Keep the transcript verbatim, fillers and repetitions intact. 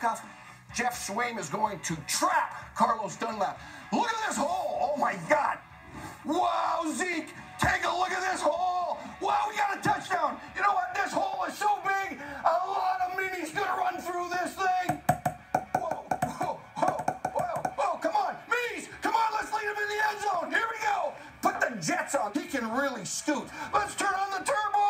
handcuff. Jeff Swaim is going to trap Carlos Dunlap. Look at this hole. Oh, my God. Wow, Zeke. Take a look at this hole. Wow, we got a touchdown. You know what? This hole is so big, a lot of minis going to run through this thing. Whoa, whoa, whoa, whoa, whoa. Come on. Minis, come on. Let's lead him in the end zone. Here we go. Put the jets on. He can really scoot. Let's turn on the turbo.